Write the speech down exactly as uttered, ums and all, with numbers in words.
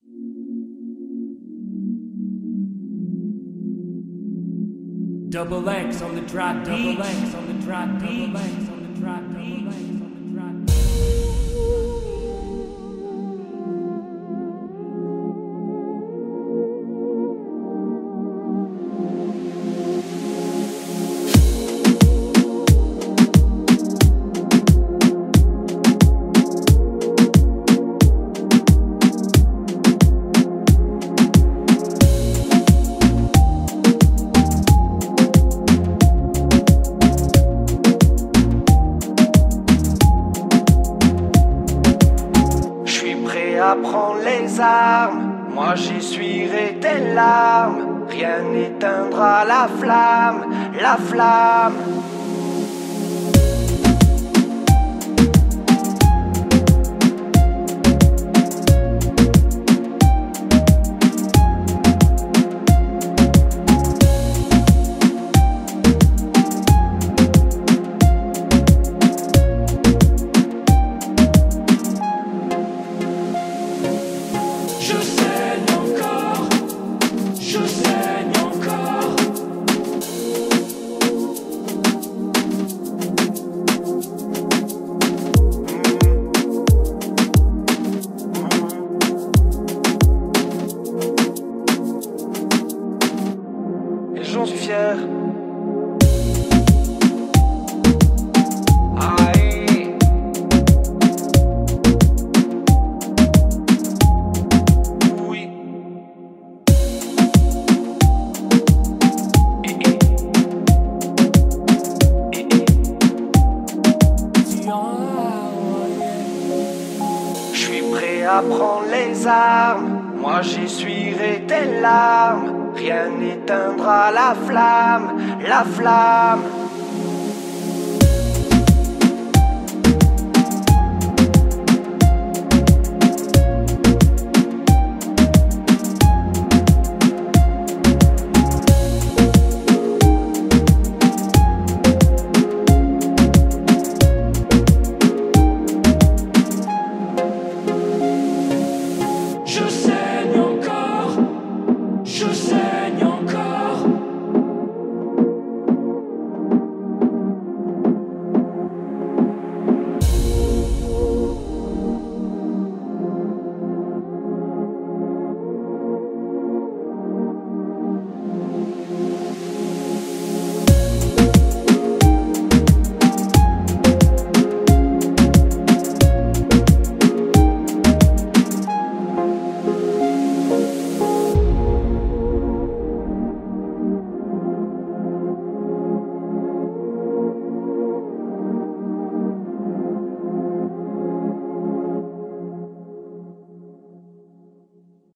Double X on the drop, double X on the drop, double X on the drop, double X on the drop. À prendre les armes, moi j'essuierai tes larmes. Rien n'éteindra la flamme, la flamme. J'en suis fier. Aïe. Oui. Eh, eh. Eh, eh. Je suis prêt à prendre les armes. Moi j'essuierai tes larmes. Rien n'éteindra la flamme, la flamme.